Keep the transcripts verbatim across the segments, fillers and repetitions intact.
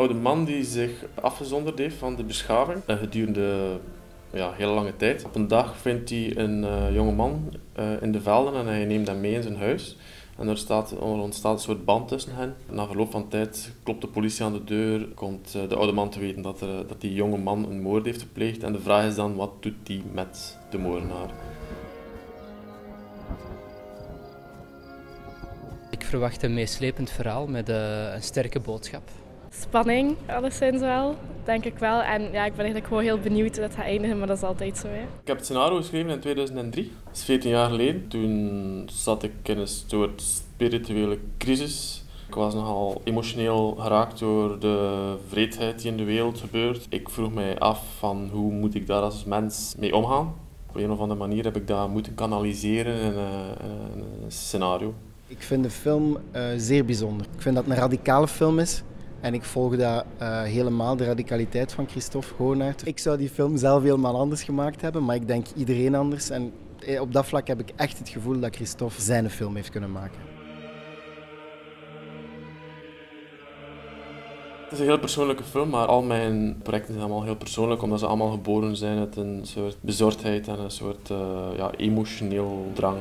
oude man die zich afgezonderd heeft van de beschaving uh, gedurende ja, heel lange tijd. Op een dag vindt hij een uh, jonge man uh, in de velden en hij neemt hem mee in zijn huis. En er, staat, er ontstaat een soort band tussen hen. Na verloop van tijd klopt de politie aan de deur, komt uh, de oude man te weten dat, er, dat die jonge man een moord heeft gepleegd. En de vraag is dan, wat doet hij met de moordenaar? Ik verwacht een meeslepend verhaal met uh, een sterke boodschap. Spanning, alleszins wel, denk ik wel. En ja, ik ben eigenlijk gewoon heel benieuwd hoe dat gaat eindigen, maar dat is altijd zo. Hè. Ik heb het scenario geschreven in tweeduizend drie, dat is veertien jaar geleden. Toen zat ik in een soort spirituele crisis. Ik was nogal emotioneel geraakt door de wreedheid die in de wereld gebeurt. Ik vroeg mij af van hoe moet ik daar als mens mee omgaan. Op een of andere manier heb ik dat moeten kanaliseren in een, in een scenario. Ik vind de film uh, zeer bijzonder. Ik vind dat het een radicale film is. En ik volg dat uh, helemaal, de radicaliteit van Christophe Goonaert. Ik zou die film zelf helemaal anders gemaakt hebben, maar ik denk iedereen anders. En op dat vlak heb ik echt het gevoel dat Christophe zijn film heeft kunnen maken. Het is een heel persoonlijke film, maar al mijn projecten zijn allemaal heel persoonlijk, omdat ze allemaal geboren zijn uit een soort bezorgdheid en een soort uh, ja, emotioneel drang.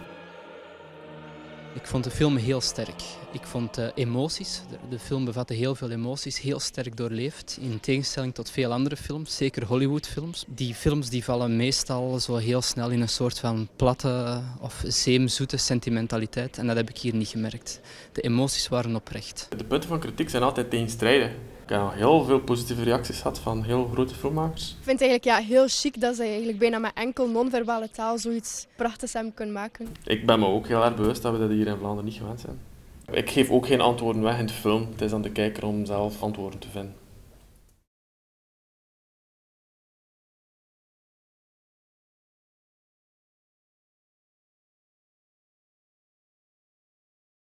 Ik vond de film heel sterk. Ik vond de emoties, de film bevatte heel veel emoties, heel sterk doorleefd. In tegenstelling tot veel andere films, zeker Hollywoodfilms. Die films die vallen meestal zo heel snel in een soort van platte of zeemzoete sentimentaliteit. En dat heb ik hier niet gemerkt. De emoties waren oprecht. De punten van kritiek zijn altijd tegenstrijdig. Ik heb heel veel positieve reacties gehad van heel grote filmmakers. Ik vind het eigenlijk ja, heel chic dat ze eigenlijk bijna met enkel non-verbale taal zoiets prachtigs hebben kunnen maken. Ik ben me ook heel erg bewust dat we dat hier in Vlaanderen niet gewend zijn. Ik geef ook geen antwoorden weg in de film. Het is aan de kijker om zelf antwoorden te vinden.